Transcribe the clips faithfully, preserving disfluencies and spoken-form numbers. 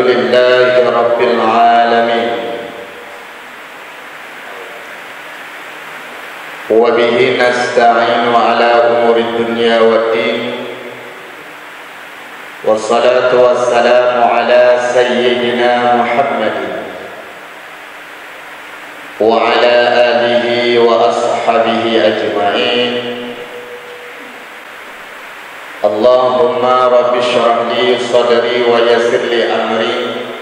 لله رب العالمين وبه نستعين على أمور الدنيا والدين والصلاة والسلام على سيدنا محمد وعلى آله وأصحابه أجمعين. اللهم رب اشرح لي صدري ويسر لي أمري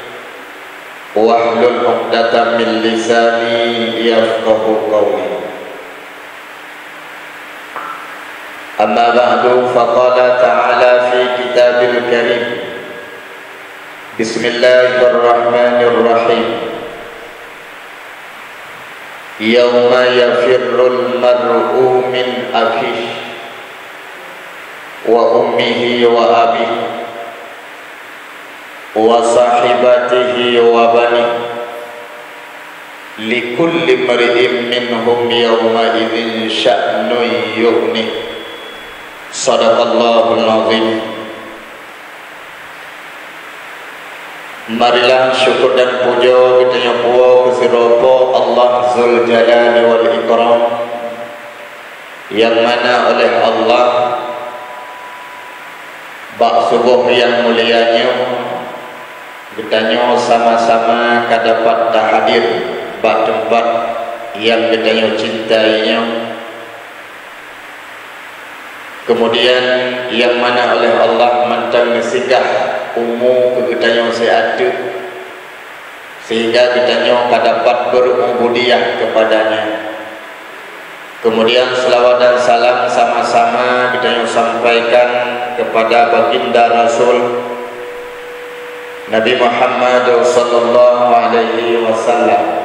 واحلل عقدة من لساني يفقه قولي. أما بعد فقال تعالى في كتاب الكريم بسم الله الرحمن الرحيم يوم يفر المرء من أخيه وأمه وأبيه وصاحبته وبنيه لكل امرئ منهم يومئذ شأن يغنيه. Sadaqallahul azim. Marilah syukur dan puja kita yang puas kesiropo Allah Zul Jalali wal Ikram, yang mana oleh Allah bak subuh yang mulianya kita sama-sama dapat hadir bak tempat yang kita cintainya. Kemudian yang mana oleh Allah mentang singgah umur kita seada, sehingga kita dapat berubudiyah kepadanya. Kemudian selawat dan salam sama-sama kita sampaikan kepada baginda Rasul Nabi Muhammad sallallahu alaihi wasallam.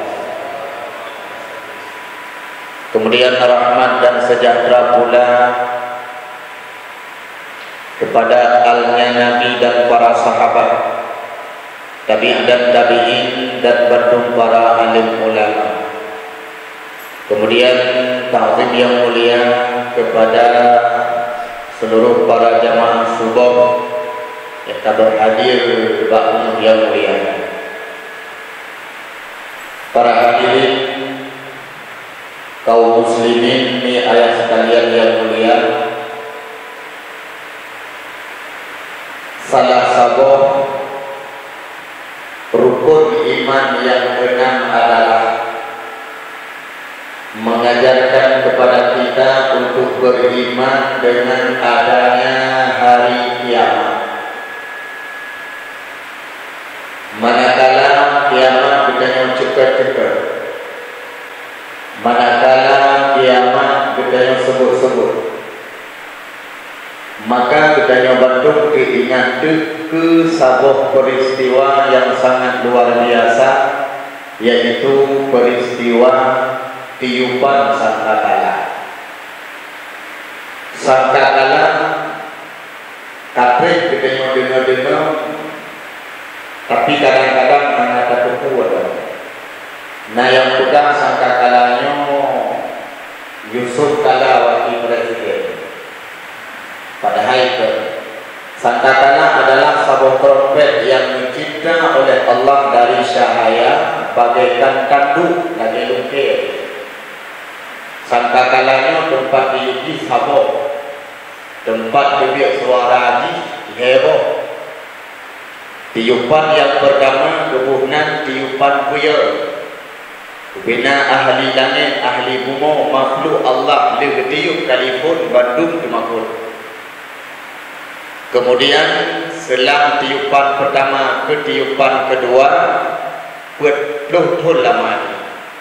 Kemudian rahmat dan sejahtera pula kepada alnya Nabi dan para sahabat, tabi'in dan tabi'in dan berdum para alim ulama. Kemudian ta'zim yang mulia kepada seluruh para jamaah subuh yang telah hadir ba'um yang mulia. Para hadirin kaum muslimin ni ayah sekalian yang mulia, salah satu rukun iman yang enam adalah mengajarkan kepada kita untuk beriman dengan adanya hari kiamat. Manakala kiamat kita yang cepat-cepat, manakala kiamat kita yang sebut-sebut, maka kita bantu keingat ke sebuah peristiwa yang sangat luar biasa, yaitu peristiwa tiupan sangkakala. Sangkakala kafe kita dengar-dengar, tapi kadang-kadang anak tertentu ada. Nah yang pegang sangkakalanya Yusuf kala wakil presiden. Padahal itu sangkakala adalah sebuah trompet yang dicipta oleh Allah dari cahaya bagaikan kandu lagi lukir. Sangkakalanya tempat diuji sabuk, tempat dibiak suara haji hero. Tiupan yang pertama kebunan tiupan puyol. Bina ahli langit, ahli bumi, makhluk Allah le tiup kalipun bandung kemakul. Kemudian selang tiupan pertama ke tiupan kedua buat puluh lama.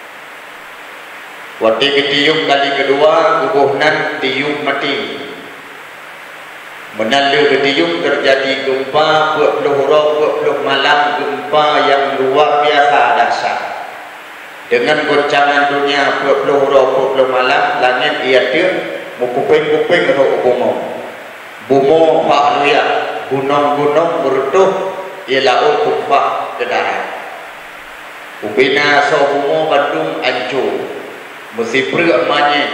Waktu ketiup kali kedua kubuhnan tiup mati. Menanda ketiup terjadi gempa buat puluh roh, buat puluh malam, gempa yang luar biasa dahsyat. Dengan goncangan dunia buat puluh roh, buat puluh malam, langit ia dia mukuping-kuping roh bumi. Bumi pak luya, gunung-gunung bertuh, ia laut tumpah ke darat. Ubina sohumo Bandung ancur, mesti pergi manye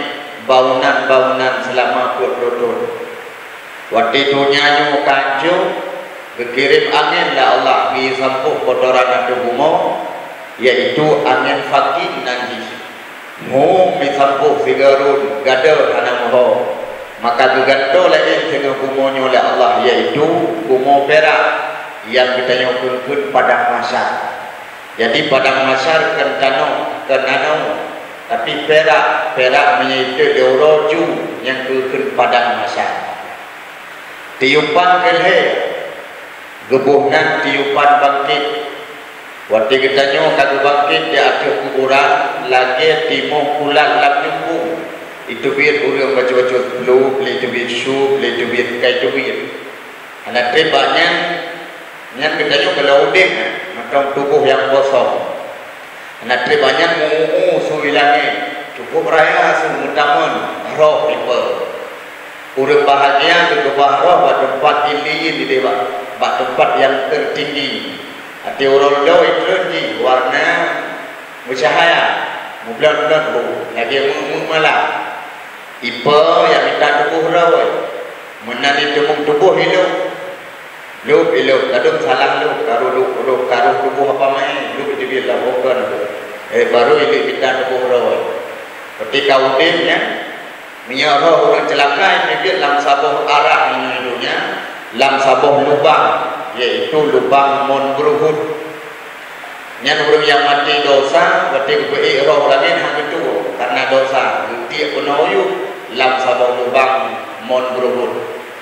bangunan-bangunan selama buat rodon. Waktu itu nyanyi kancung, Berkirim angin lah Allah di sampuh kotoran ada bumo, yaitu angin fakin nanti. Mu di sampuh sigarun gada hana moho. Maka geganto lagi dengan bumonya oleh Allah, yaitu bumo perak yang kita nyokun padang masyar. Jadi padang masyar kan tanau, kan nanau. Tapi perak, perak menyaitu deoroju yang kekun padang masyar. Tiupan kelhe, gebuhnan tiupan bangkit. Waktu kita nyo kagak bangkit di atas kuburan, lagi timo pulang lam nyumbung. Itu biar orang baca-baca flu, itu biar su, itu biar kayak itu biar. Anak teribanya, yang kita nyo kalau udik, macam tubuh yang kosong. Anak teribanya muu suilangnya, cukup raya semutaman roh tipe. Urang bahagia ke roh pada tempat iliin di dewa, pada tempat yang tertinggi. Hati orang dah itu warna bercahaya, mudah-mudahan bu, lagi mung malam. Ipa yang minta tubuh rawai, menani tubuh tubuh hidup, lu hidup, kadang salah lu, karu lu, lu karu tubuh apa main, lu jadi biar bukan, eh baru ini minta tubuh rawai. Ketika udimnya, minyak roh orang celaka ini biar lam sabuh arah ini hidupnya, lam sabuh lubang, yaitu lubang mon beruhud. Yang orang yang mati dosa, berarti beri roh langit hang itu karena dosa. Dia penuh lam sabuh lubang mon beruhud.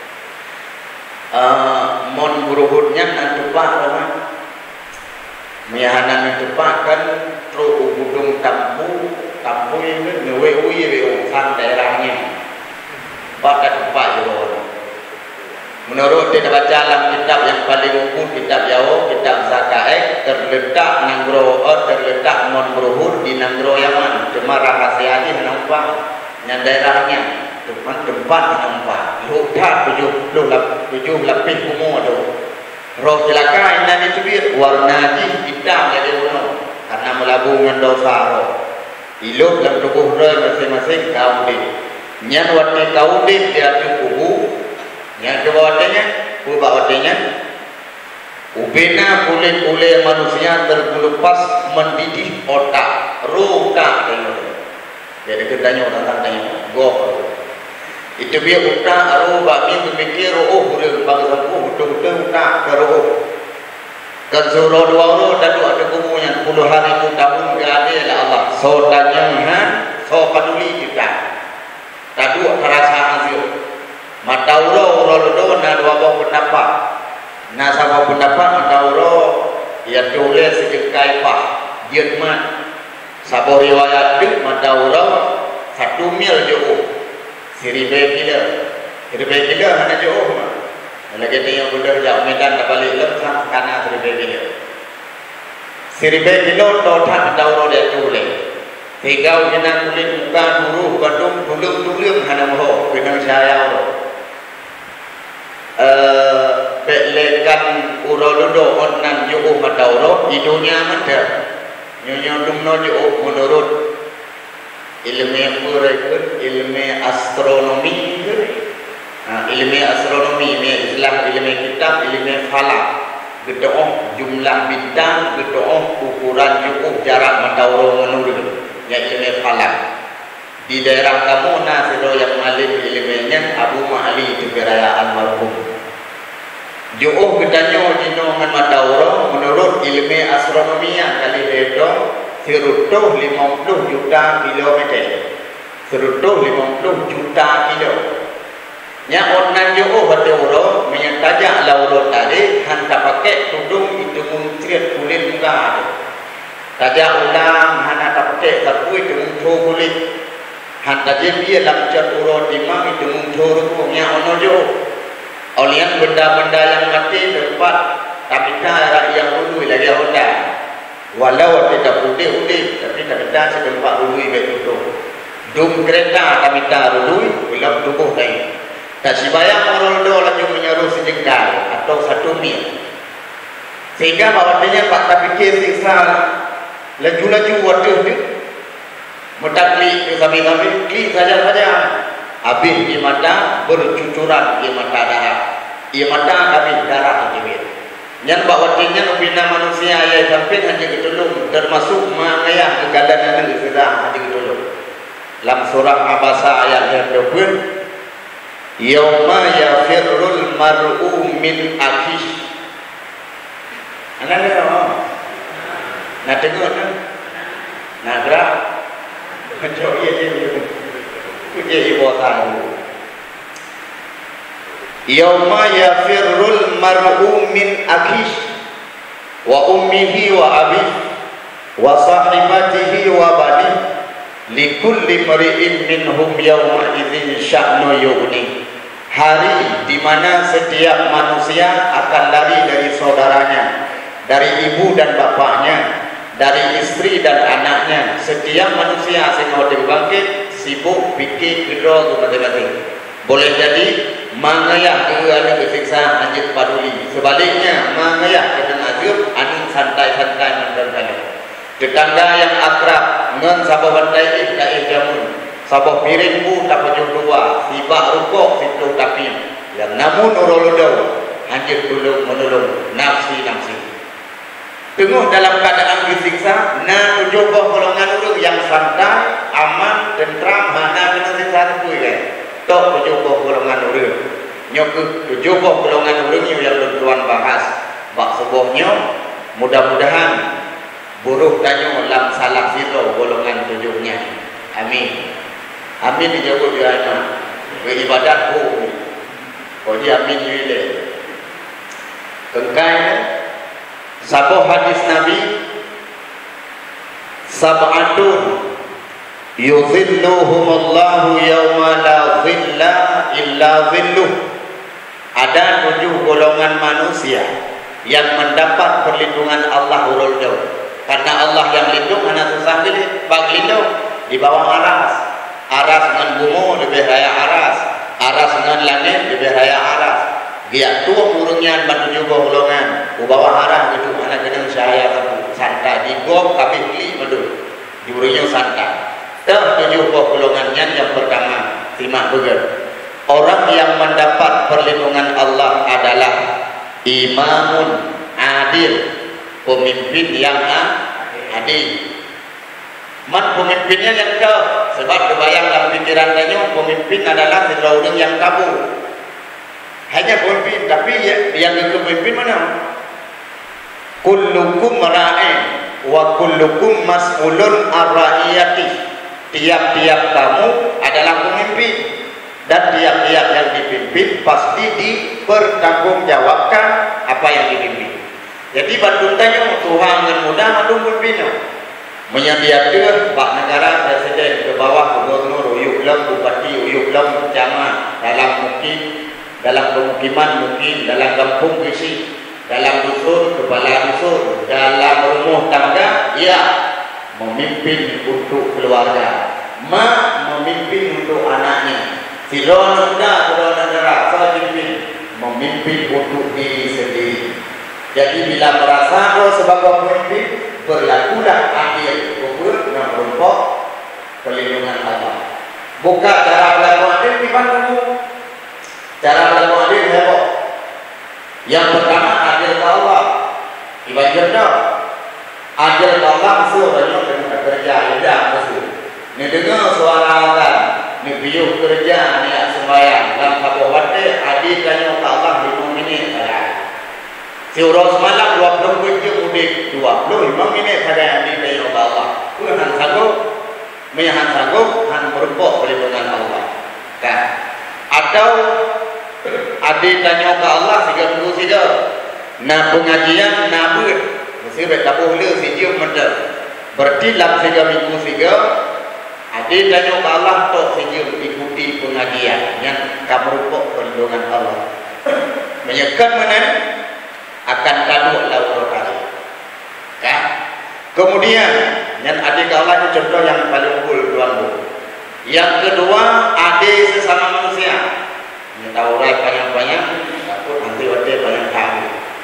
Uh, mon beruhudnya nanti pak orang, miahanan nanti pak kan terus hudung tampu, tampu ini ngewe uyi reungsan daerahnya. Pada pak jauh. Menurut kita baca dalam kitab yang paling umum, kitab Jawa, kitab Zakaek, terletak Nanggro, oh, terletak Mon Beruhud di Nanggro Yaman. Cuma rahasia ini nampak yang daerahnya, tempat tempat nampak. Lupa tujuh tujuh lapis umur tu. Roh celaka ini dicubit warna hitam jadi warna karena melabungkan dosa roh. Iluh dalam tubuh roh masing-masing kaudit. Yang warna kaudit dia tubuh. Yang kedua artinya, ubah artinya, ubena kulit-kulit manusia terkelupas mendidih otak, ruka. Jadi kita tanya orang tanya, goh. Itu biar otak, ruka ni berfikir, oh, boleh bangsa oh, betul-betul otak keruh. Kan surah dua roh dan dua ada kubunya puluhan ribu tahun berada Allah. So tanya han, so peduli kita. Tadu perasaan azil. Matauro urolodo na dua bawah pendapat. Na sama pendapat matauro ia tulis sejengkai pah Jerman. Sabo riwayat tu matauro satu mil jauh. Seribu kilo. Seribu kilo hanya jauh mah. Lagi tu yang sudah jauh Medan dah balik lem karena seribu kilo. Seribu kilo total matauro dia tulis. Tiga ujian kulit muka dulu badung dulu dulu hanya moh benang saya orang. Belekan urolodo onan jauh matauro hidupnya ada nyonya dumno jauh menurut ilmu mereka ilmu astronomi nah, ilmu astronomi ilmu Islam ilmu kitab ilmu falak gedong jumlah bintang gedong ukuran jauh jarak matauro menurut yang ilmu falak di daerah kamu nasiro yang alim ilmunya Abu Ma'ali itu kerajaan marhum. Jauh gedanya jinongan matauro menurut ilmu astronomi yang kali itu serutuh lima puluh juta kilometer. Serutuh lima puluh juta kilo. Nya onan jauh matauro menyentajak lauro tadi hantar pakai tudung itu muncrat kulit muka. Tajak ulang hana pakai sapu itu muncul kulit. Hantar je dia lamcat uro timang itu muncul rupanya ono jauh. Olian benda-benda yang mati tempat tapi tak yang dulu lagi hotel. Walau tidak putih-putih tapi tak ada setempat dulu betul. Dum kereta kami tak dulu belum tubuh lain. Tak sibayang orang do lagi menyeru sejengkal atau satu mil. Sehingga bawahnya Pak tak fikir siksa laju-laju waktu itu. Metakli kami-kami kli saja-saja. Habis di mata bercucuran di mata darah. Di mata habis darah itu. Yang bawatinnya nubina manusia ya sampai hanya ketulung termasuk mangaya kegadanan yang sudah hanya ketulung. Dalam surah Abasa ayat yang dua puluh, yauma yafirrul mar'u min akhihi. Anak dia oh. Nah dengar kan? Nah gerak. Macam ia dia. Dia ibu tahu. Yauma yafirrul mar'u min akhihi wa ummihi wa abihi wa sahibatihi wa banihi likulli mar'in minhum yawma idzin sya'nu yughni. Hari di mana setiap manusia akan lari dari saudaranya, dari ibu dan bapaknya, dari istri dan anaknya. Setiap manusia semua bangkit sibuk fikir kedua masing-masing. Boleh jadi mangayah kerana kesiksa anjit paduli. Sebaliknya mangayah kena azab anu santai-santai mendengar. Tetangga yang akrab ngan sabah bandai ik daih jamun. Sabah piring bu tak pejuh dua, sibak rukuk situ tapi yang namun urolodau anjit dulu menolong nafsi-nafsi. Tengok dalam keadaan disiksa, na tujuh buah golongan orang yang santai, aman, tentram, mana kena siksa tu kan. Tok tujuh buah golongan orang. Nyok tujuh buah golongan orang yang tuan bahas. Bak sebuahnya mudah-mudahan buruh tanya lam salah siro golongan tujuhnya. Amin. Amin dijawab dia anak. Beribadat bu. Kau dia amin juga. Kengkai sabah hadis Nabi sab'atun yuzilluhumullahu yawma la zilla illa zilluh. Ada tujuh golongan manusia yang mendapat perlindungan Allah urul jauh. Karena Allah yang lindung anak susah pilih bag lindung di bawah aras. Aras dengan bumi lebih raya aras. Aras dengan langit lebih raya aras. Dia tua burungnya menuju golongan ke bawah arah itu anak kena saya santai di gom kabeh li medu di burungnya santai. Dah tujuh golongannya yang pertama simak betul. Orang yang mendapat perlindungan Allah adalah imamun adil, pemimpin yang adil. Man pemimpinnya yang ke sebab kebayang dalam pikiran tanya pemimpin adalah seorang yang kabur. Hanya pemimpin, tapi yang kepemimpin mana? Kullukum ra'in wa kullukum mas'ulun ar-ra'iyati. Tiap-tiap kamu adalah pemimpin dan tiap-tiap yang dipimpin pasti dipertanggungjawabkan apa yang dipimpin. Jadi bantu tanya Tuhan dengan mudah bantu pemimpinnya. Menyediakan Pak Negara Presiden ke bawah Gubernur uyuk lem, Bupati uyuk lem, camat dalam mungkin dalam pemukiman mungkin, dalam kampung isi, dalam dusun, kepala dusun, dalam rumah tangga, ya memimpin untuk keluarga, mak memimpin untuk anaknya, si dona muda, dona negara, saya memimpin, memimpin untuk diri sendiri. Jadi bila merasa oh, sebagai pemimpin, berlakulah adil, ukur dan berpok perlindungan Allah. Bukan cara berlaku adil di mana? Cara berlaku adil heboh. Yang pertama adil ke Allah. Ibadah dah. Adil ke Allah sebenarnya dengan kerja ada mesti. Ni dengar suara azan, ni biuh kerja, ni sembahyang. Dalam kabut wate adil tanya ke Allah lima minit saja. Si orang semalam dua puluh kerja mudik dua puluh lima minit saja adil tanya ke Allah. Tuhan sanggup, meyahan sanggup, han berpok perlindungan Allah. Kan? Atau adik tanya ke Allah tiga puluh tiga. Nah pengajian nabut mesti bertabuh le sejak mendak. Berarti dalam tiga minggu tiga adik tanya ke Allah tok sejak ikuti pengajian yang kamu rupuk perlindungan Allah. Menyekan mana akan kaduk laur kali. Kan? Kemudian yang adik ke Allah itu contoh yang paling unggul tuan bu. Yang kedua adik sesama manusia. Tahu rai banyak-banyak, takut nanti waktu banyak tahu.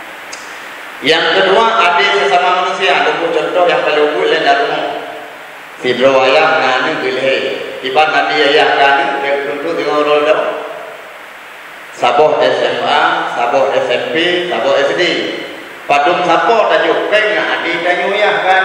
Yang kedua adik sesama manusia. Lupa contoh yang paling unggul dan darumah. Si bro ayah nani gilai. Iban nanti ayah kani dia tentu tengok rol dah. Saboh S M A, saboh S M P, saboh S D. Padung sapo tajuk peng adi tanyo ya kan.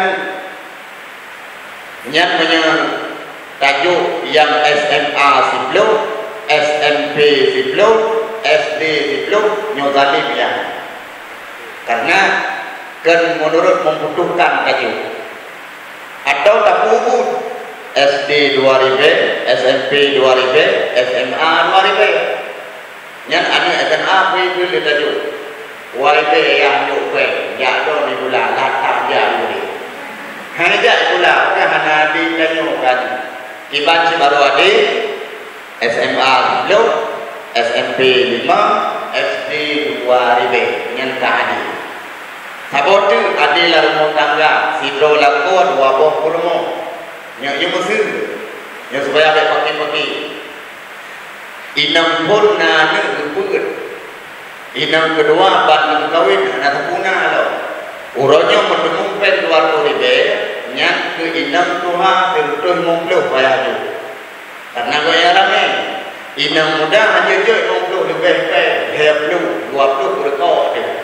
Nyan punya tajuk yang S M A siblo, S M P siblo, S D siblo nyo zalim ya. Karena kan menurut membutuhkan tajuk. Atau tak puput S D dua ribu, S M P dua ribu, S M A dua ribu. Nyan adi S M A pun le tajuk. Waibe yang nyupe, ya do ni pula latak dia ni. Hanya pula kan hana di tanyo kan. Iban si baru ade S M A belum, S M P lima, S D dua ribu yang tak ade. Sabotu ade lah rumah tangga, sidro laku dua boh kurmo. Yang yang mesir, yang supaya ada pakai-pakai. Inam pun na ngeruput. Inam kedua ban kawin anak puna lo. Uronya menumpen luar ribe, nyak ke inam tuha terus mongpluh payah tu. Karena gaya ramai. Inam muda hanya je mongpluh lebih pe, heplu dua puluh berkau dia.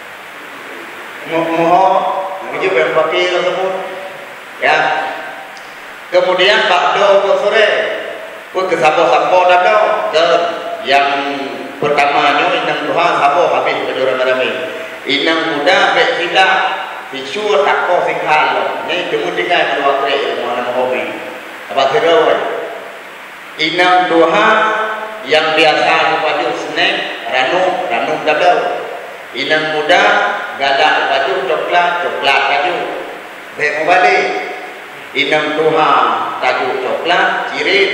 Moho, hanya berpakai lo semua. Ya. Kemudian Pak Do ke sore, pun ke sapo-sapo dah do. Yang pertamanya inang Tuhan sabo habis kedua ramai. Inang muda baik tidak visua takko singkal lo. Ni cuma tiga kedua kali mana hobi. Apa kedua? Inang Tuhan yang biasa baju snack, ranum, ranum dabau. Inang muda galak baju coklat, coklat baju. Baik balik. Inang Tuhan tajuk coklat, cirit.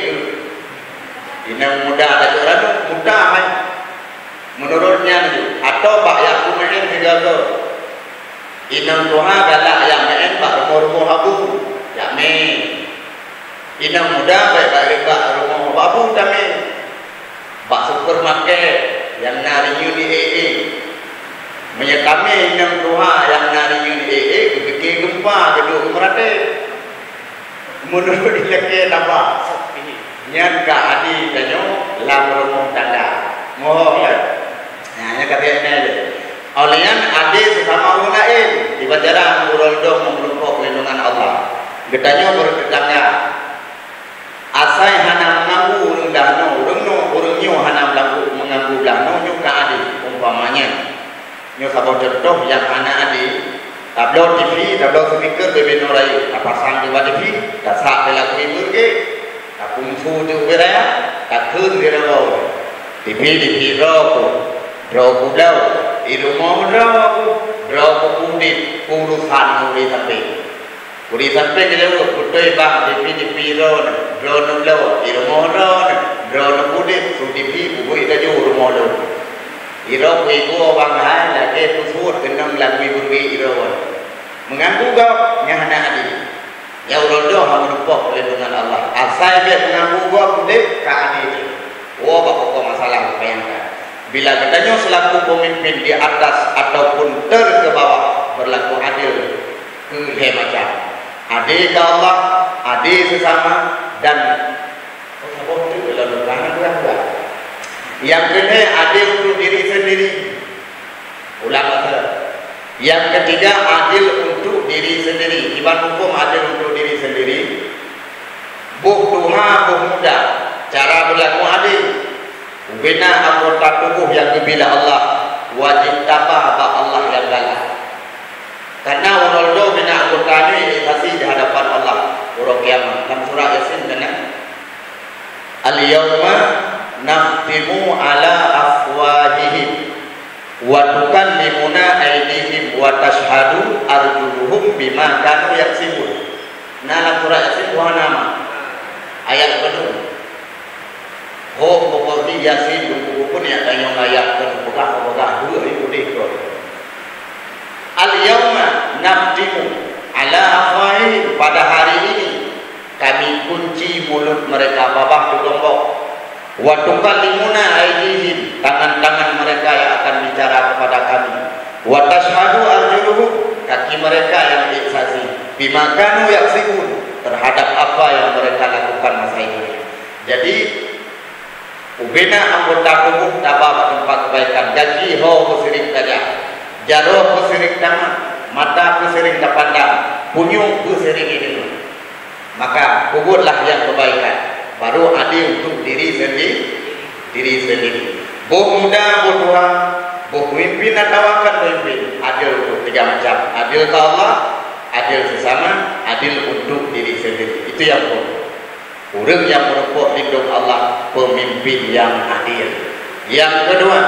Inang muda tajuk ranum, muda hai. Menurutnya itu atau pak yang kumain tiga go inang tuha galak yang main pak rumah-rumah abu yang main inang muda baik baik pak rumah abu kami pak supermarket yang nari uni ee menyekami inang tuha yang nari uni ee kekeke gempa kedua kemerate menurut dileke nama nyan ka adi kanyo lam rumah tangga mohon ya. Nah, yang katanya ini Olian adik sesama orang lain di bajaran urol-dong memperlukan perlindungan Allah. Getanya bertetangga. Asai hana mengaku urung dahno, urung no, urung nyo hana mengaku mengaku dahno nyo ka adik umpamanya. Nyo sabau contoh yang hana adik. Tablo T V, tablo speaker bebe norai, pasang di T V, dasak bela kuimur ke, tak kungfu tu beraya, tak kun dirau. T V di piro Draw pulau, irumah draw, draw pukudit, urusan muri sampai, muri sampai kalau putih bah di di piro, draw pulau, irumah draw, draw pukudit, sudi pi bukui dah jauh rumah lo, iro bui gua banggai lagi pusut kenang lagi bui iro, mengaku gak nyahana adi, ya urut doh menepok perlindungan Allah, asal dia mengaku gak putih kadi itu, wah pokok masalah bayangkan. Bila katanya selaku pemimpin di atas ataupun ter ke bawah berlaku adil ke macam adil ke Allah, adil sesama dan oh itu lalu kanan berapa? Yang kedua adil untuk diri sendiri. Ulang kata. Yang ketiga adil untuk diri sendiri. Iban hukum adil untuk diri sendiri. Buh tuha buh muda. Cara berlaku adil. Bina anggota tubuh yang dibela Allah wajib tabah apa Allah yang galak. Karena Ronaldo bina anggota ini saksi di hadapan Allah urang kiamat. Dalam surah Yasin dengan al-yawma naftimu ala afwahihim wa tukallimuna aydihim wa tashhadu arjuluhum bima kanu yaksibun. Nah, dalam surah Yasin buah nama ayat kedua. Oh, pokoknya Yasin buku pun yang tanya ayat dan pegah-pegah dua itu dikor. Al-yawma naftimu ala afwahihim, pada hari ini kami kunci mulut mereka babah tulombok. Wa tukallimuna aydihim, tangan-tangan mereka yang akan bicara kepada kami. Wa tashhadu arjuluhum, kaki mereka yang bersaksi. Bima kanu yaksibun, terhadap apa yang mereka lakukan masa ini. Jadi ubena anggota tubuh tabah tempat kebaikan janji ho musirik saja Jaro pun sering tamat, mata pun sering tak pandang, punyung pun sering ini. Maka kubutlah yang kebaikan, baru adil untuk diri sendiri, diri sendiri. Boh muda, boh tua, boh pemimpin atau akan pemimpin, adil untuk tiga macam. Adil ke Allah, adil sesama, adil untuk diri sendiri. Itu yang pokok. Orang yang merokok lindung Allah, pemimpin yang adil. Yang kedua,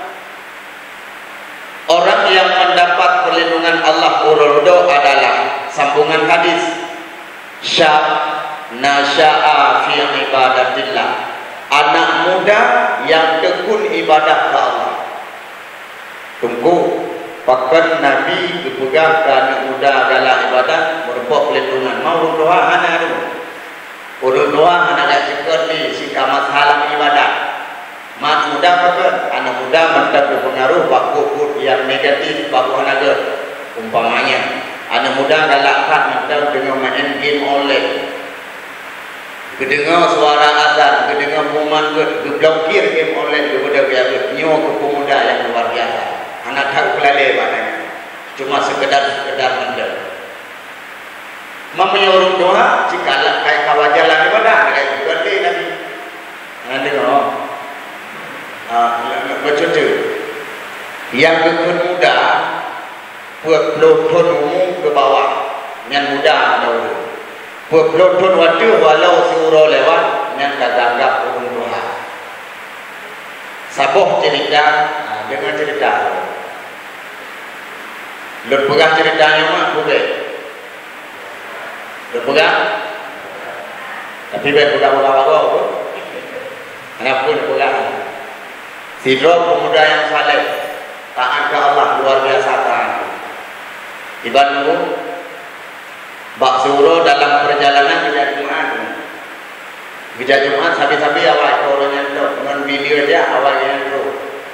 orang yang mendapat perlindungan Allah ururdo adalah sambungan hadis syab nasya'a fi ibadatillah, anak muda yang tekun ibadah ke Allah. Tunggu pakan Nabi kepegang ke anak muda adalah ibadah merupakan perlindungan. Mau doa anak tu urut doa anak kat seperti sikap masalah ibadah. Mak muda apa? Anak muda mantan berpengaruh bakut yang negatif bakut naga. Umpamanya, anak muda galakkan mantan dengan main game online. Kedengar suara azan, kedengar pengumuman ke, keblokir game online kepada biasa. Nyo ke pemuda yang luar biasa. Anak tak pelalai padanya. Cuma sekedar-sekedar mantan. Menyuruh doa jika kayak kawajalan ibadah kayak seperti Nabi. Nanti kalau macam tu, yang kekun muda, buat peloton umum ke bawah, yang muda dahulu. Buat peloton waktu walau seurau lewat, yang kaganggap urung doa. Saboh cerita, dengan cerita. Lut pegang ceritanya mak boleh. Lut pegang, tapi baik pegang-pegang pun. Anak pun pegang. Sidro pemuda yang saleh, taat ke Allah luar biasa taat. Ibaratmu bak suruh dalam perjalanan kerja Jumat. Kerja Jumat sabi-sabi awak orang yang tu dengan video dia awak yang tu.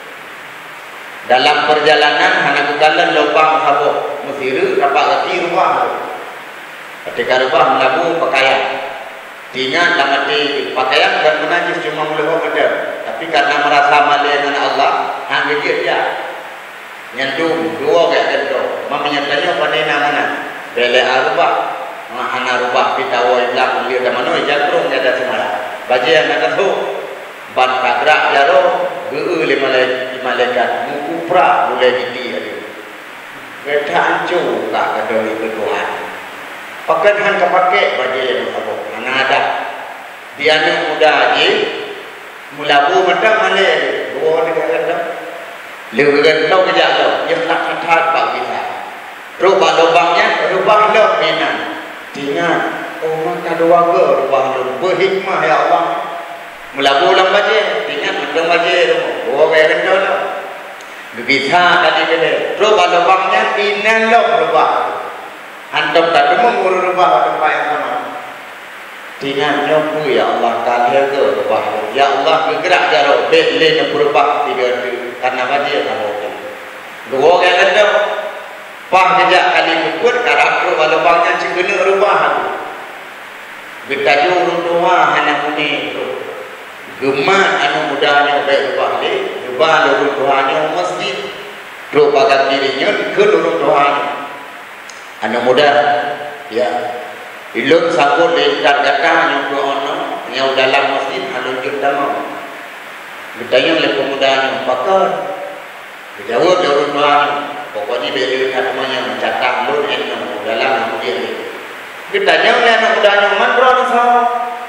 Dalam perjalanan anak bukalan lubang sabuk Mesir dapat kaki rumah. Ketika rumah melabu pakaian. Diingat dalam arti pakaian dan menajis cuma melebuh ada. Tapi karena merasa malu dengan Allah, hang gigit dia. Nyentuh dua kayak gitu. Mamanya tanya pandai mana? Bele arubah. Mahana rubah kita woi belakang dia dah mana? Jagrung dia dah semalam. Baca yang nak tahu. Ban kagrak jaro, geu lima malaikat mukupra boleh giti ada. Beta ancu kak kadoi berdoa. Pakai hang kepakai baca yang apa? Mana ada? Dia ni muda aje. Mulabu macam mana dia? Dua dia kata. Legan lau kerja lau. Yang tak kata pak kita. Rubah lubangnya, rubah lau minat. Ingat, oh maka dua ke rubah lau. Berhikmah ya Allah. Mulabu lam baca. Ingat macam baca. Dua kaya kata lau. Bisa tadi kata. Rubah lubangnya, inan lau rubah. Hantam tak demam rubah tempat yang sama. Dengan nyobu ya Allah kalian ke rubah. Ya Allah bergerak jauh. Bedle yang berubah tiga tu. Karena wajib kamu tu. Dua orang kata. Pah kejap kali kebut. Karakter walubangnya cekena rubah tu. Bertajuk urut doa anak muni tu. Gemat anak mudanya baik rubah ni. Rubah urut doanya masjid. Duk bagat dirinya ke urut doanya. Anak muda. Ya. Ilun sanggup letak kata yang berono yang dalam masjid halunjuk damau. Bertanya oleh pemudanya, pakar. Dijawab dia orang tua. Pokoknya dia lihat semuanya mencatat lun eno dalam masjid ini. Bertanya oleh anak mudanya, mandro ni sah.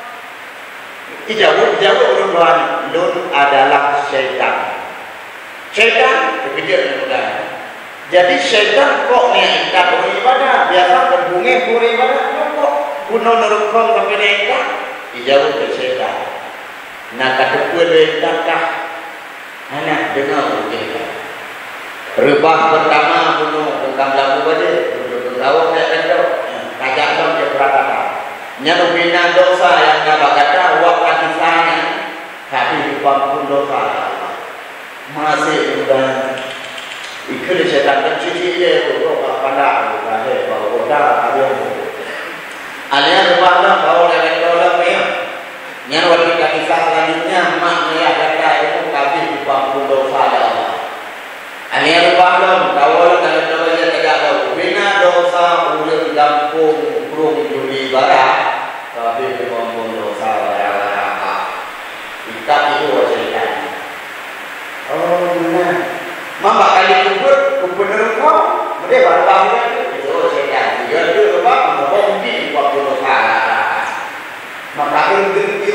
Dijawab dijawab orang tua. Lun adalah syaitan. Syaitan berpikir anak mudanya. Jadi syaitan kok ni ikat beribadah biasa berbunyi beribadah. Kuno nerukong sampai nekat dijauh ke syaitan. Nak kata kuat letakah anak dengar kita. Rebah pertama kuno tentang lagu aja. Rawak saya kata kajak dong dia berkata. Nyaru bina dosa yang nak kata wak kisahnya tapi pun dosa. Masih mudah. Ikut syaitan tercuci dia tu kok pandang ada bahawa otak ada. Alian rupanya bahawa dengan dolar ni yang waktu kisah selanjutnya mak melihat kata itu kafir empat puluh dosa Allah. Alian rupanya bahawa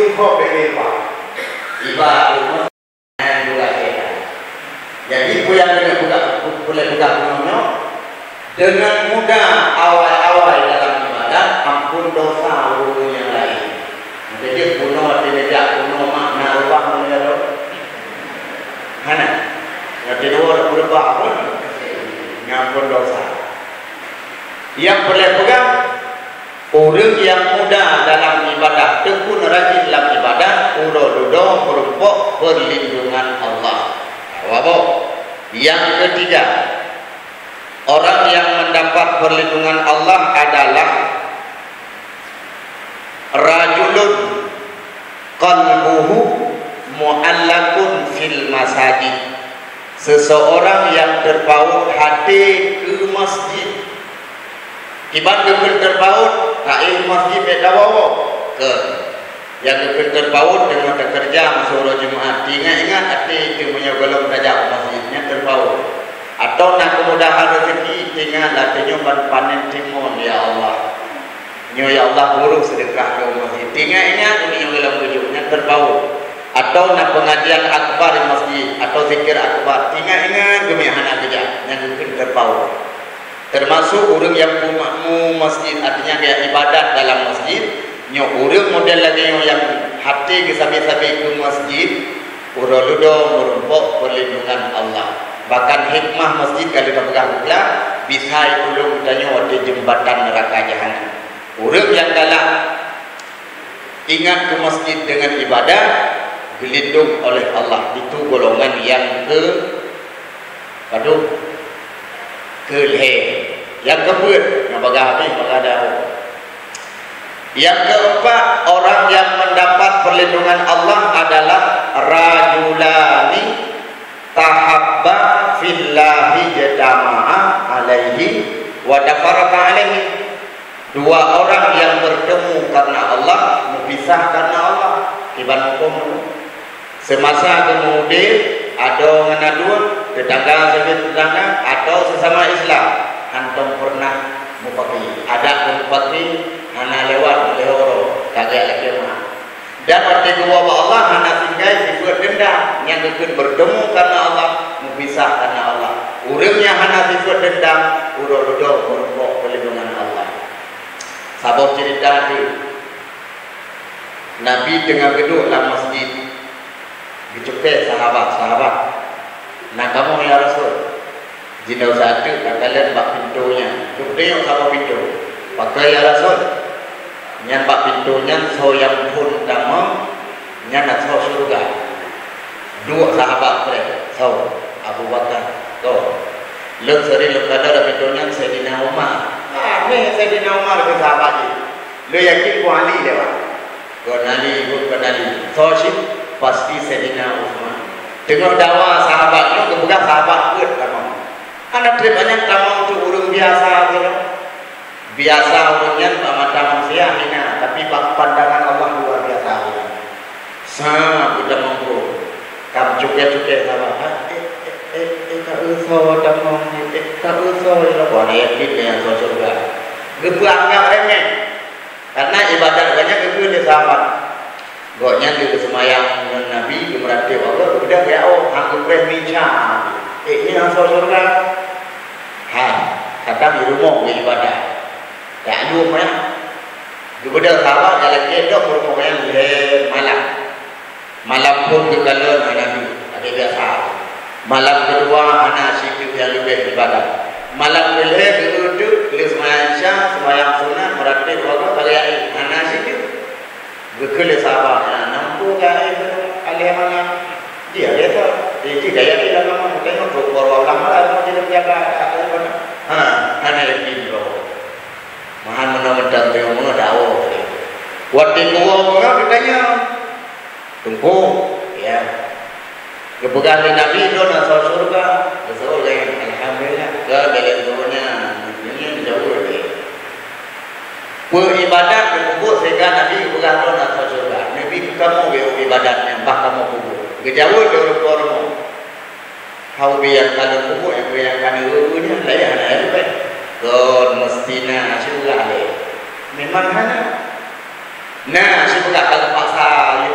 kok beriba. Iba itu juga ya. Jadi ku yang boleh buka boleh buka punya dengan mudah awal-awal dalam ibadah ampun dosa urung yang lain. Jadi kuno tidak kuno makna ubah menjadi mana? Jadi dua berubah pun ngampun dosa. Yang boleh pegang orang yang muda dalam ibadah, tekun rajin dalam ibadah, urododo merupakan perlindungan Allah. Wabo. Yang ketiga, orang yang mendapat perlindungan Allah adalah rajulun qalbuhu mu'allakun fil masajid. Seseorang yang terpaut hati ke masjid. Ibarat kepin terpaut, kain masjid beda bawa ke. Yang kepin terpaut dengan kerja masuk Jumat. Ingat-ingat hati itu punya belum tajam masjidnya terpaut. Atau nak kemudahan rezeki tinggal hatinya panen timun ya Allah. Nyo ya Allah buruh sedekah ke masjid. Ingat-ingat punya belum tujuknya terpaut. Atau nak pengajian akbar di masjid atau zikir akbar. Ingat-ingat gemiahan kerja yang kepin terpaut. Termasuk orang yang pumakmu masjid, artinya kayak ibadat dalam masjid. Nyo orang model lagi yang hati kesabi-sabi ke masjid, uroludo merumpok perlindungan Allah. Bahkan hikmah masjid kalau kita pegang pula bisa ulung danyo di jembatan neraka jahanam. Orang yang galak ingat ke masjid dengan ibadah dilindung oleh Allah. Itu golongan yang ke aduh kelih. Yang keempat, yang baga habis baga dah. Yang keempat, orang yang mendapat perlindungan Allah adalah rajulani tahabba fillahi jatama'a alaihi wa dafaraka alaihi. Dua orang yang bertemu karena Allah, berpisah karena Allah. Iban hukum. Semasa kemudian ada nganadun tetangga sebut tetangga atau sesama Islam. Antum pernah mufakir, ada mufakir, hana lewat melehoro, kagak lagi mah. Dan waktu kedua Allah hana tinggal sifat dendam yang akan bertemu karena Allah, berpisah karena Allah. Urangnya hana sifat dendam, urododo merupakan perlindungan Allah. Sabab cerita itu, Nabi tengah duduk dalam masjid, dicukai sahabat-sahabat. Nah kamu ya Rasul. Jika satu kalian bak pintunya, kita yang sama pintu. Pakai ya Rasul. Nyan bak pintunya so yang pun damam, nyan nak so surga. Dua sahabat mereka, so Abu Bakar, so. Lek seri lek ada pintunya Sayyidina Umar. Ah, ni Sayyidina Umar ke sahabat ni. Lu yakin ku Ali lewat. Ku Ali, ku Ali. So sih pasti Sayyidina Umar. Tengok dakwah sahabatnya kebuka sahabat kuat kamu. Karena banyak kamu untuk urung biasa gitu. Biasa urungnya mata manusia hina, tapi pandangan Allah luar biasa. Sama kita mampu. Kamu cukai-cukai sama. Eh eh eh eh tak usah damang ni. Eh tak usah ya. Wah yakin yang surga. Gebu anggap remeh. Karena ibadat banyak gebu di sahabat. Goknya di semayang dengan Nabi kemerati Allah udah kayak oh aku remeh cah. Eh ini asal surga. Ha, kadang di rumah di ibadah. Tak ada mana. Kepada sahabat jalan kedok rumah yang le malam. Malam pun kegalan Nabi. Ada biasa. Malam kedua anak sikit yang lebih ibadah. Malam kedua duduk di semayang Isya, semayang sunnah merati waktu kali anak sikit. Gekele sahabat yang nampu kali kali malam. Dia lihat itu gaya dia lama tengok dua orang lama lah macam jaga apa mana ha ana lagi bro mahan menang-menang tengok mana dawo waktu gua orang ditanya tunggu ya kebukaan Nabi itu nasal surga betul yang alhamdulillah ke dalam dunia ini jauh lagi beribadat kubur sehingga Nabi bukan nasal surga Nabi kamu ibadatnya bah kamu kubur kejauh dari kormo. Kau biar kalau kubur yang biar kami urusnya lain ada apa? God mestinya sudah le. Memang mana? Nah, si bukan kalau pasal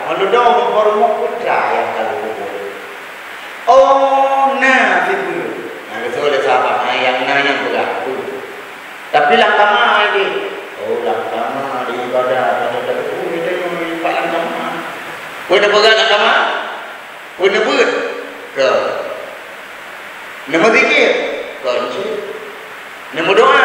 Kalau dong hormon putra yang kalau kubur. Oh, nah itu. Nah, itu oleh sahabat nah, yang nah yang berlaku. Tapi langkama ini. Oh, langkama di ibadah pada pada oh, itu yang pak langkama. Kau nak pegang langkama? Kau nak buat? Ke. Nama zikir? Kunci. Nama doa?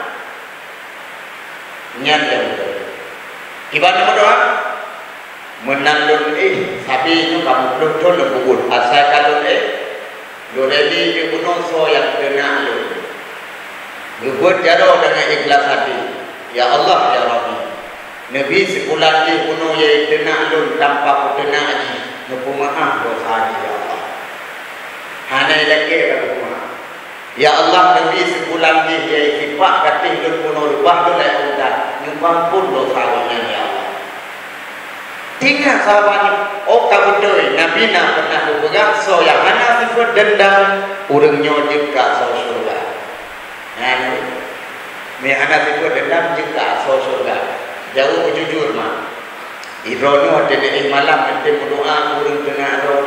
Nyan yang betul. Ibadah nama doa? Menandun eh sabi itu kamu belum tahu nak kubur. Asal kalau eh lu ready ke gunung so yang kena lu. Lu buat jaro dengan ikhlas hati. Ya Allah ya Rabbi. Nabi sebulan di gunung yang kena lu tanpa kena haji. Nupu maaf dosa ya Allah. Hanya lagi aku maaf. Ya Allah Nabi sebulan di yang sifat katih lu gunung rubah lu lai udah. Numpang pun dosa ya Allah. Tinggal sahabatnya, oh kamu betul, Nabi nak pernah berpegang, so yang mana sifat dendam, urangnya juga so surga. Nah, ni anak sifat dendam juga so surga. Jauh jujur mah. Irono jadi malam nanti berdoa urang tengah roh.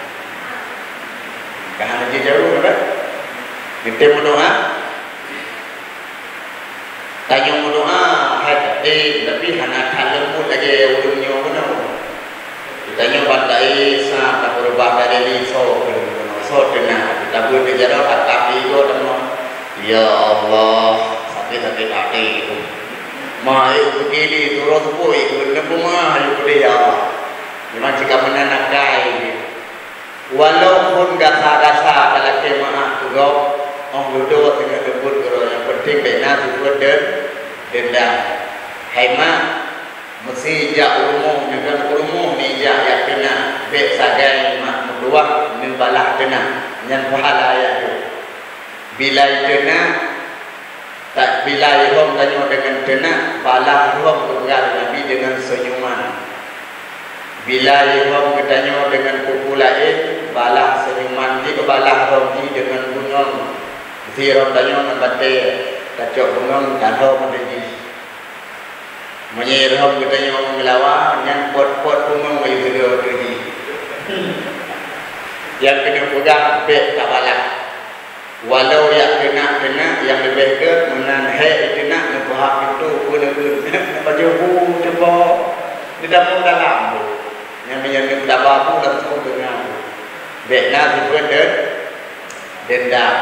Kahana je jauh kan? Nanti berdoa. Tanya berdoa, hati tapi anak kalemu lagi urangnya mana? Tanya bandai sa tak berubah dari so so tenang kita buat bicara kata itu teman ya Allah sakit-sakit hati itu mai begini turun pui kenapa mah itu dia memang jika menanakai walaupun gasa-gasa kalau kemah turun orang duduk tengah debut kalau yang penting benar itu dendam haima mesti jak umum dengan umum ni jak yang kena baik sagai mak kedua membalah kena yang pahala ya tu bila kena tak bila ihom tanya dengan kena balah ihom keberat Nabi dengan senyuman bila ihom tanya dengan kuku lain balah senyuman di balah ihom dengan bunga mesti ihom tanya dengan batai kacau bunga dan ihom menjadi menyerah kita yang melawan yang pot-pot punggung bagi segera pergi yang kena pegang beg tak balak walau yang kena-kena yang lebih ke menan hek kena ngebahak itu pun baju bu coba di dalam dalam yang menyebut dalam pun langsung dengan beg nak dibuat dendam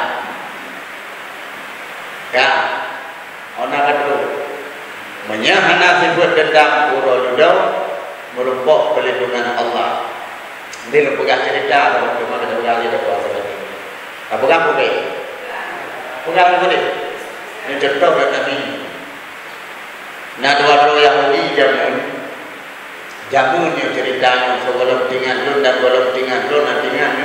kan orang kata menyahana sifat dendam pura judau merumpok perlindungan Allah. Ini lembaga cerita teman-teman kita berkali ada kuasa lagi. Tak pegang boleh. Pegang boleh. Ini contoh dari Nabi. Nah dua-dua Yahudi jamun jamun yang ceritanya sebelum tinggal dulu dan belum tinggal dulu nanti tinggalnya.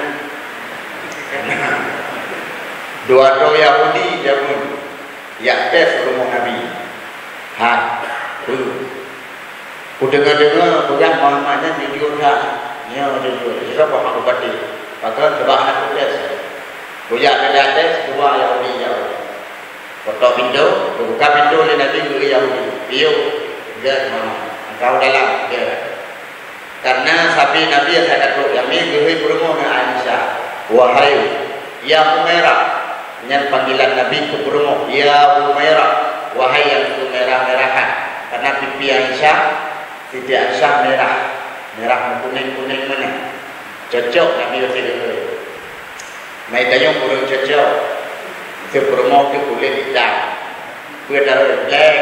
Dua-dua Yahudi jamun ya tes rumah Nabi. Ha, tu. Udengar-dengar pegang Muhammadnya jujur tak? Ya jujur. Siapa mahu bati? Maka coba anak tes. Buya ada tes dua Yahudi jauh. Foto pintu, buka pintu ni nanti beri Yahudi. Piu, dia mana? Engkau dalam dia. Karena sapi Nabi yang saya kata, yang ini beri berumur dengan Aisyah. Wahai, ya Umairah. Dengan panggilan Nabi ke berumur, ya Umairah. Wahai yang itu merah-merahan karena pipi Aisyah Siti Aisyah merah merah kuning-kuning mana cocok Nabi waktu itu mai tanya kurang cocok itu promo ke kulit hitam gue taruh black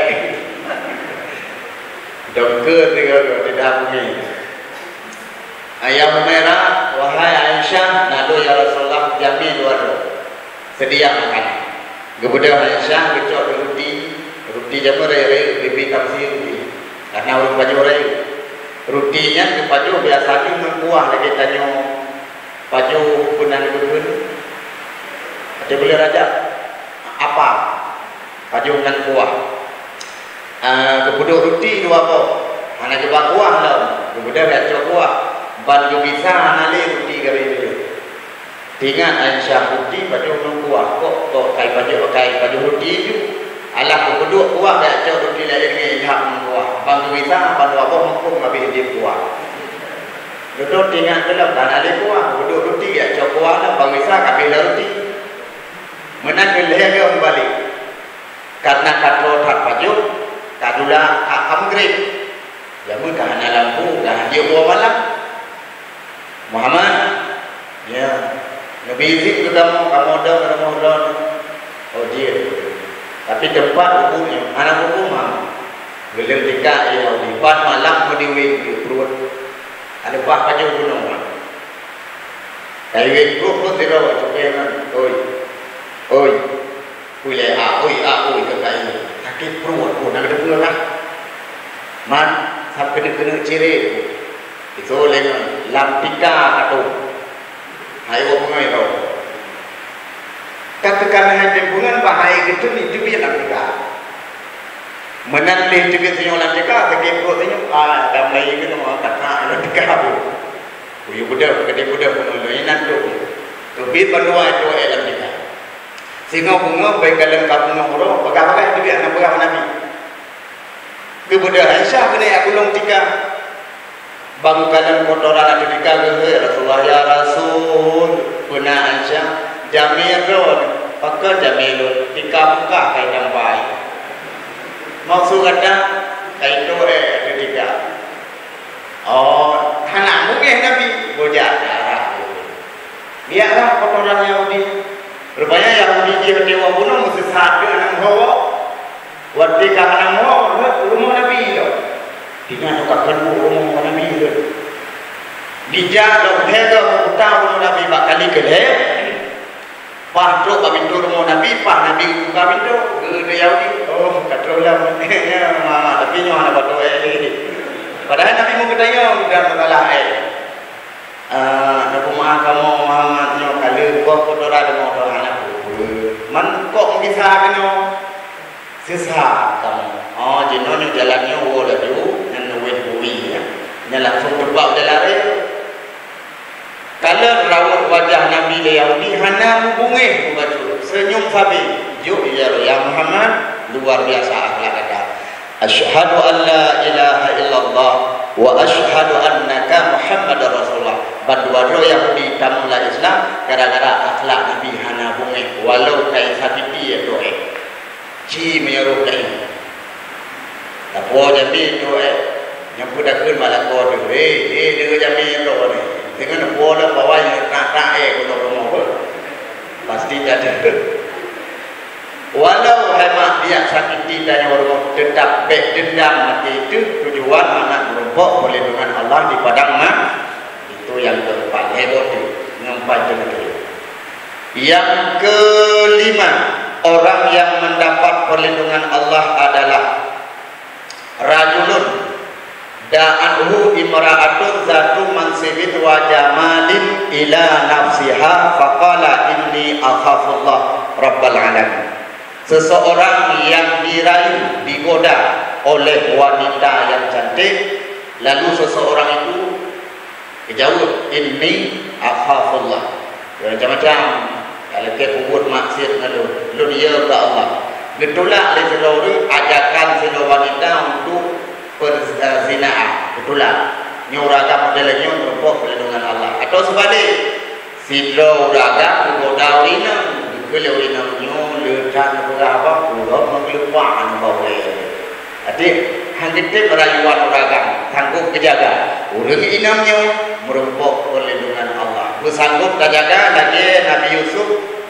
dongker juga tidak mungkin ayam merah wahai Aisyah nado ya Rasulullah jamin dua sedia makan kemudian Aisyah kecok roti roti jamu raya raya tafsir roti karena orang baju raya rotinya ke baju biasanya membuah lagi tanya baju punan pun ada boleh raja apa baju dengan kuah uh, kemudian roti dua apa hanya coba kuah lah kemudian baca kuah bantu bisa anali roti kali itu dengan Aisyah roti baju dengan kuah kok kok kai baju pakai baju roti itu alah kedua kuah tak cak roti lain ni hak kuah. Bang bisa bantu apa hukum habis dia kuah. Duduk tinggal dalam tanah lekuah, duduk roti ya cokuah lah, bangsa kapilah roti. Menang leher kembali. Karena katro tak pajuk, kadula tak amgrip. Ya pun kahana lampu, kahana dia buah malam. Muhammad, ya, Nabi Izik ketemu kamu dah ketemu dah. Oh dia. Tapi tempat hukumnya, anak hukum mah. Gelem tika ya, lipat malam berdiri di perut. Ada bah pajuk gunung mah. Kayu grup pun tidak cukup oi, oi, kuile a, oi a, oi ke kayu. Sakit perut pun nak ada lah. Man, sampai dia kena ciri. Itu lengan lampika atau hayo pengai tau. Tapi karena hanya bungan bahaya gitu ni juga lampika. Menang leh juga senyum lampika, sakit perut senyum. Ah, dah mulai gitu mau kata lampika tu. Uyu budak, kedai budak pun mulai nanti. Tapi pendua itu lampika. Sehingga bunga baik dalam kampung orang, bagai-bagai juga anak buah Nabi. Kemudian Aisyah kena aku long tika bangkalan kotoran ada tika ke Rasulullah ya Rasul kena Aisyah jamil ron pakai jamil tika buka kai nampai maksud kata kai tu eh ada tika oh anak mungkin Nabi bojak darah biarlah kotoran Yahudi rupanya Yahudi dia dewa bunuh mesti satu anak Hawa waktu kahana mau rumah Nabi itu, dengan kakan rumah Nabi itu, dijak dok hega mutah rumah Nabi bakali keleh, pah tu kabintu rumah Nabi, pah Nabi buka pintu, ke Yahudi, oh katrolah maknanya mama tapi nyo anak batu eh, padahal Nabi mau ketanya dan masalah eh, aku maaf kamu Muhammad nyo kali kau kotoran mau orang anak, man kok kisah kenyo. Sisa kamu, oh jenuhnya jalannya wala tu, yang wet bui ya, yang langsung terbang jalan. Kalau rawat wajah Nabi Yahudi, hana hubungi betul, senyum sabi, yuk ya Muhammad, luar biasa akhlak ada. Asyhadu an la ilaha illallah wa asyhadu annaka Muhammadar Rasulullah. Berdua Yahudi tamulah Islam, gara-gara akhlak Nabi hana hubungi, walau kai sakiti ya doa. Ci menyuruh kain. Tak puas jambi tu eh, yang pudak kun malah kau tu eh, eh dengan jambi tu ni. Dengan puas dah bawa yang tak tak eh kau tak mau pasti ada. Walau hemat dia sakiti dan orang tetap baik dendam mati itu tujuan anak merumpok boleh dengan Allah di padang mah itu yang keempat hebat tu ngempat tu. Yang kelima, orang yang mendapat perlindungan Allah adalah rajulun da'anhu imra'atun zatu mansibin wa jamalin ila nafsiha faqala inni akhafullah rabbal alamin. Seseorang yang dirayu, digoda oleh wanita yang cantik, lalu seseorang itu dijawab inni akhafullah. Macam-macam kalau kita kubur maksud lalu, lalu dia ke Allah. Betullah oleh seluruh ajakan seluruh wanita untuk perzinaan. Betullah. Nyuraga modelnya untuk perlindungan Allah. Atau sebalik, seluruh raga kuboda wina, kalau wina nyo letak berapa, kuboda mengelupaan bawa. Jadi hangite merayuan raga, tangguh kejaga. Orang inamnya merumpok perlindungan Allah. Bersanggup terjaga lagi Nabi Yusuf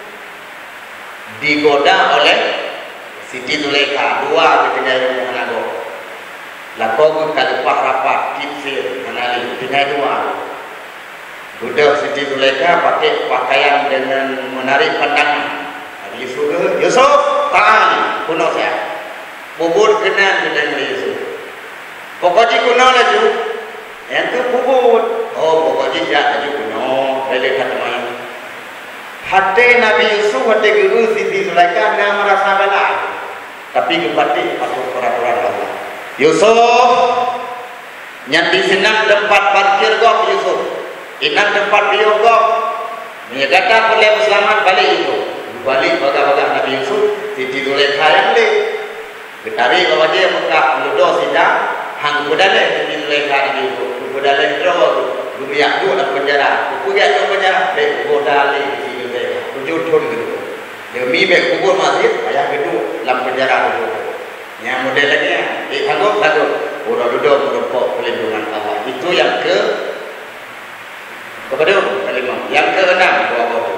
digoda oleh Siti Zulaikha dua ketinggai rumah nago. Lakon kalupah rapat kipsir menali ketinggai dua. Goda Siti Zulaikha pakai pakaian dengan menarik pandangan. Nabi Yusuf Yusuf tahan kuno saya. Bubur kenan dengan Yusuf. Pokoknya kuno laju. Yang tu bubur. Oh pokoknya dia laju kuno. Boleh kata main. Hati Nabi Yusuf, hati guru Siti Zulaikha dia merasa galak. Tapi kembali patuh peraturan Allah. Yusuf, yang di senang tempat parkir gok Yusuf. Inang tempat beliau gok. Menyatakan boleh selamat balik itu. Balik baga-baga Nabi Yusuf, Siti Zulaikha yang beli. Getari bawa dia Mekah meludo sidang, hang budale Siti Zulaikha Nabi Yusuf. Budale draw tu. Gumiak dulu dalam penjara. Gumiak dalam penjara. Dek kubur dalih di sini dek. Kujutun gitu. Demi bek kubur masjid, ayah gedung dalam penjara dulu. Yang model lagi ya. Eh sanggup sanggup. Udah duduk merumpok perlindungan Allah. Itu yang ke kepada kelima. Yang keenam dua bawah.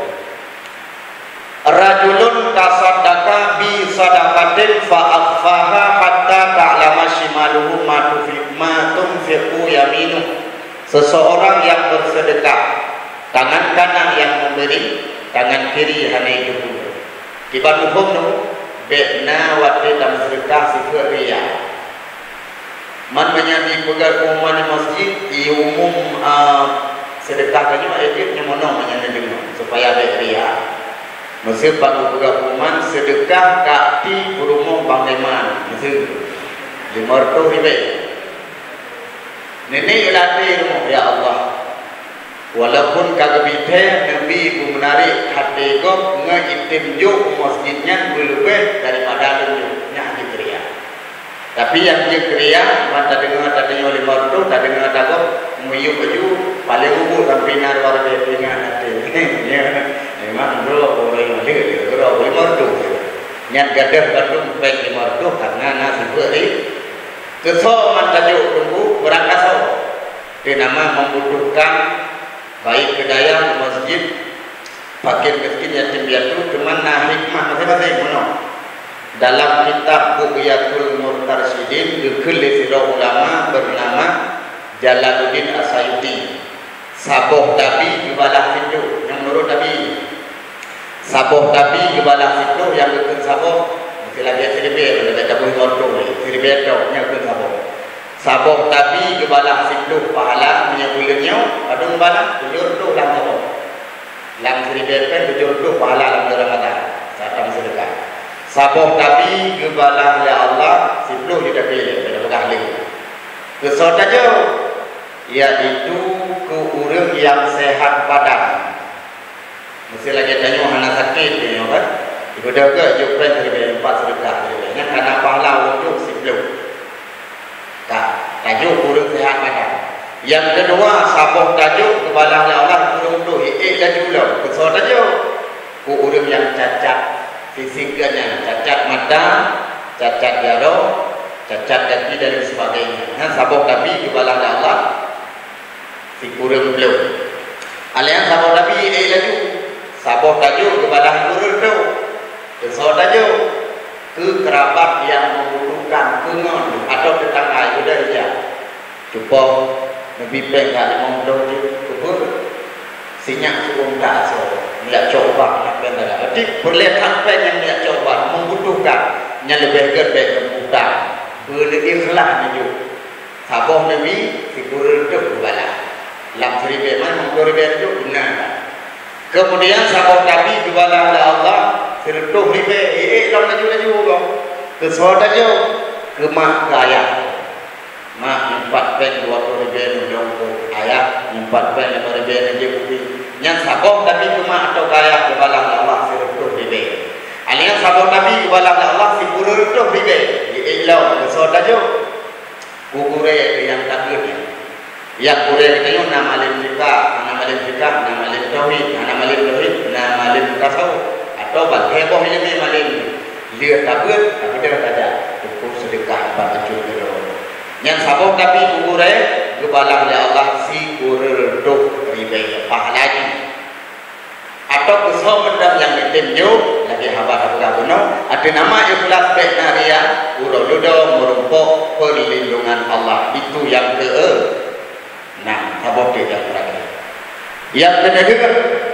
Rajulun tasaddaqa bi sadaqatin fa akhfaha hatta ta'lama shimaluhu ma tunfiqu yaminuhu. Seseorang yang bersedekah, tangan kanan yang memberi, tangan kiri hanya itu pun. Kibat hukum tu, bekna waktu dalam sedekah sifat riya. Man menjadi pegang umum masjid, di umum uh, sedekah kanyu edit nyamono menjadi dengar supaya bek riya. Mesti baru pegang umum sedekah kaki berumum bangaiman, mesti lima ratus ribu. Nenek latih rumah ya Allah. Walaupun kagak bite Nabi ku menarik hati kau ngitim juk masjidnya lebih daripada tunjuknya di kriya. Tapi yang di kriya mata dengar tadi oleh martu tadi dengar takut muyuk baju paling ubur sampai narwar betingan hati. Memang bro orang yang leh bro oleh martu. Nyat gadah Bandung baik di martu karena nasi beri. Kesal mantajuk tunggu berangkasau. Dia nama membutuhkan baik kedaya masjid, fakir miskin yatim piatu, cuman nah hikmah masing-masing mana. Dalam kitab Bughyatul Murtarsyidin dikil sira ulama bernama Jalaluddin As-Sayuti. Saboh tabi gebalah situ yang menurut tabi. Saboh tabi gebalah situ yang betul saboh. Lagi siribet, ada tak boleh ordo, siribet dok, yang tu saboh. Saboh tapi gebalah situ pahala punya bulannya, ada gebalah tujuh tu dalam saboh. Dalam siribet kan tujuh tu pahala dalam Ramadan, saat sedekah. Saboh tapi gebalah oleh Allah, situ tidak pilih, tidak pegang lagi. Kesot aja, iaitu ke orang yang sehat badan. Mesti lagi tanya anak sakit, ni kan? Ibu dah ke jumpa terlebih empat sedekah terlebihnya karena pahala untuk sebelum tak tajuk kurang sehat badan. Yang kedua saboh tajuk kepada Allah kurang tu ik dan julau kesal tajuk ku urang yang cacat fisiknya, cacat mata, cacat jaro, cacat kaki dan sebagainya. Nah saboh tapi kepada Allah si kurang belum. Alian saboh tapi ik laju saboh tajuk kepada kurang tu. Kesal tajuk ke kerabat yang membutuhkan kengon atau tetangga sudah dia cuba lebih baik tak membutuh kubur sinyak suruh tak so tidak coba nak benda jadi boleh sampai yang tidak coba membutuhkan yang lebih baik membutuhkan berikhlas juga saboh Nabi figur itu bala lam seribu mana menggori itu benar. Kemudian saboh Nabi dibala oleh Allah sertuh ribe eh dalam laju-laju bang kesal aja ke mak kaya mak empat pen dua puluh ribu dong ayah empat pen lima ribu aja bukti yang saboh Nabi ke mak atau kaya dibala Allah sertuh ribe alian saboh Nabi dibala Allah si puluh ribe eh lau kesal aja kukure yang takdirnya yang kuliah kita nama lim fikah, nama lim fikah, nama lim tauhid, nama lim tauhid, nama lim tasawuf atau heboh ilmu malim lihat tabut tapi dia ada cukup sedekah pada cukup yang saboh tapi kuliah kebalang oleh Allah si kurir dok ribe pahalanya atau kesal mendam yang ditinjau lagi haba haba kuno ada nama ikhlas benaria urododo merumpok perlindungan Allah itu yang ke nah, saboh tidak terakhir. Yang kedua,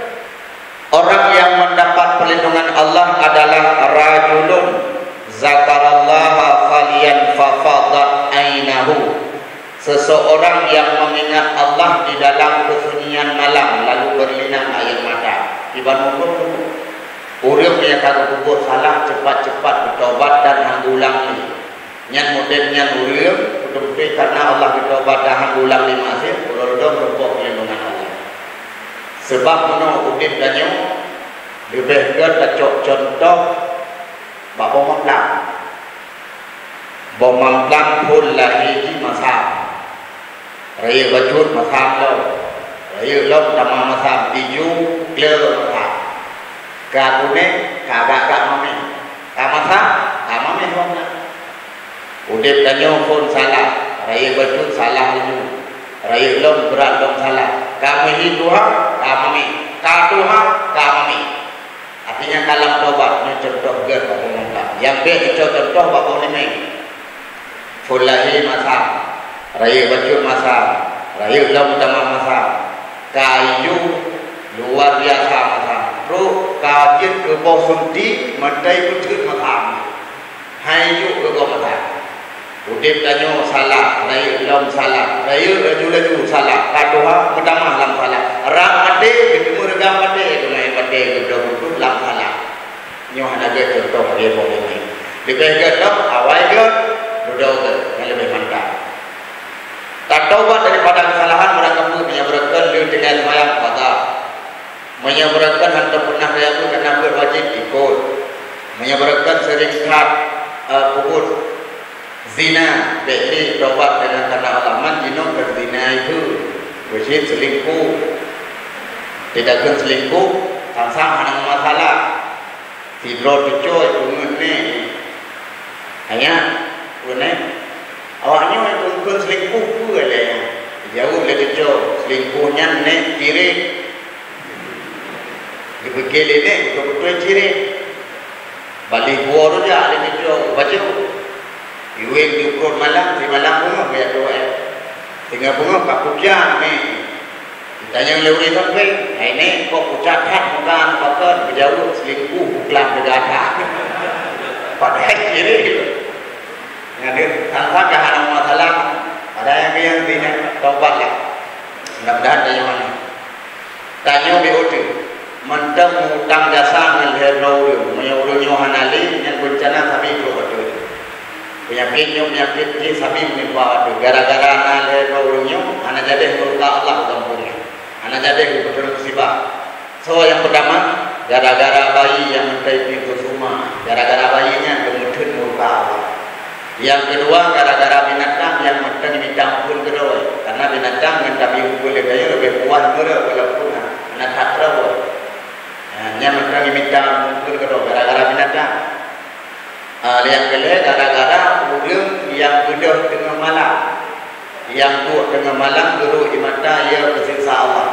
orang yang mendapat perlindungan Allah adalah rajulun zakarallaha faliyan fafadat ainahu. Seseorang yang mengingat Allah di dalam kesunyian malam lalu berlinang air mata. Ibarat hukum orang yang tak kubur salah cepat-cepat bertobat dan hanggulang ini. Yang modelnya ulium betul-betul karena Allah bertobat dah ulang lima asir udah merupakan perlindungan Allah sebab mana udip danyo lebih ke tacok contoh bapa mamplang bapa mamplang pun lagi di masa raya bajut masa lo raya lom tamang masam iju clear masam kakune kagak kak mami kamasa kamami hongna udip tanyo pun salah raya betul salah iju raya lom berat lom salah kami hiduha kamami katuha kamami artinya kalam tobat ni contoh ger bapak mengka yang be itu contoh bapak ni fulahi masam raya betul masam raya lom tamang masam kayu luar biasa masam pro kajian ke bawah sunti mandai betul masam hayu ke bawah masam udip tanyo salah raya lom salah raya laju-laju salah kadoha pertama lam salah ram ade ketemu regam ade kemai ade betul lam salah nyo ada ke contoh dia boleh ni lebih ke dok awal ke duduk ke yang lebih mantap tak taubat daripada kesalahan mereka pun menyebabkan dengan semayang qada menyebabkan hantar pernah saya pun kena berwajib ikut menyebabkan sering kat uh, pukul zina beri taubat dengan karena alaman jinong berzina itu wajib selingkuh tidak akan selingkuh sama-sama ada masalah tidro dicoy pungut ni hanya punai awaknya itu bukan selingkuh pun lah jauh lebih jauh selingkuhnya ni kiri dibekil ini betul-betul kiri balik buah saja lebih jauh baju iwek di ukur malam di malam bunga biar doa tinggal bunga kapukian ni ditanya lewat sampai ini kok ucapan bukan bukan berjauh selingkuh kelam bergata padahal kiri gitu ngadir tanpa kehadiran masalah ada yang yang tidak taubat lah mudah-mudahan tanya mana tanya biuti mentang utang jasa ngelherau menyuruh nyohanali yang bencana sabi itu betul penyakitnya penyakit ini sabi menimpa itu gara-gara ngelherau nyo anak jadi berkah Allah kampungnya anak jadi betul musibah so yang pertama gara-gara bayi yang mentai pintu rumah gara-gara bayinya kemudian murka Allah. Yang kedua gara-gara binatang yang makan binatang pun kedua karena binatang yang kami boleh gaya lebih kuat mereka walaupun anak tak tahu yang makan binatang pun kedua gara-gara binatang uh, yang kedua gara-gara orang yang sudah tengah malam yang tu tengah malam guru di mata ia bersiksa Allah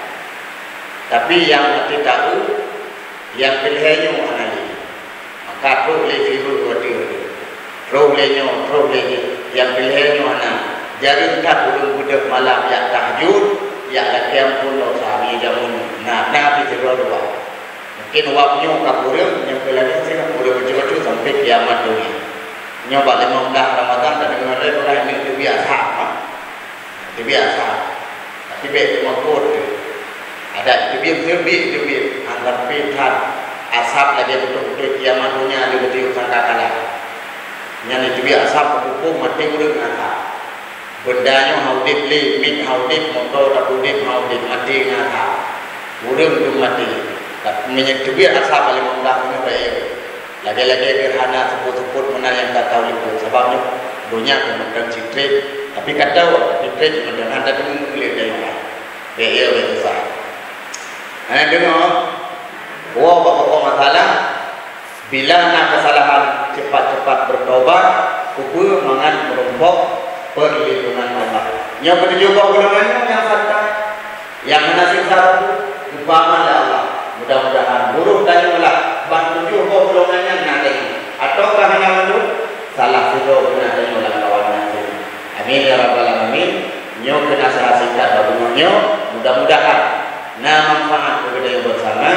tapi yang tidak tahu yang pilihnya mana ni maka tu boleh figur dua dia Problemnya, problemnya yang pilihnya mana? Jadi tak belum budak malam yang tahajud, yang latihan pun lo sehari jamun. Nah, nabi terlalu dua. Mungkin waktunya kapurim yang kelihatan sih kapurim macam-macam sampai kiamat dunia. Nyoba lima belas Ramadan dan dengan lain lain itu biasa, itu biasa. Tapi betul makut. Ada itu biar terbi itu biar antar pintar asap lagi betul-betul kiamat dunia ada betul sangka kalah. Yang itu biasa hukum mati urang ngata bendanya haudip li mik haudip motor haudip haudip mati ngata urang tu mati tapi menyetu biasa paling mudah punya baik lagi-lagi gerhana sebut-sebut mana yang tak tahu itu sebabnya dunia kemudian citrit tapi kata citrit kemudian ada tu kulit dia dia ia besar ana dengar wah bapak masalah bila nak kesalahan cepat-cepat bertobat, kuku mangan merompok perlindungan Allah. Yang ketujuh golongannya yang santai, yang menasih satu umpama Allah. Mudah-mudahan buruh tanya lah, bang tujuh golongannya nanti. Ataukah hanya menurut salah satu kena tanya lah kawannya. Amin ya rabbal alamin. Nyo kena singkat bagusnya. Mudah-mudahan nah manfaat kepada bersama.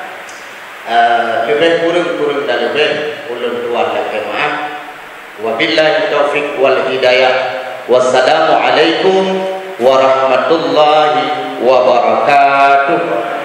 Uh, lebih kurang-kurang dan lebih ulun tuan lagi maaf. Wabillahi taufiq wal hidayah. Wassalamualaikum warahmatullahi wabarakatuh.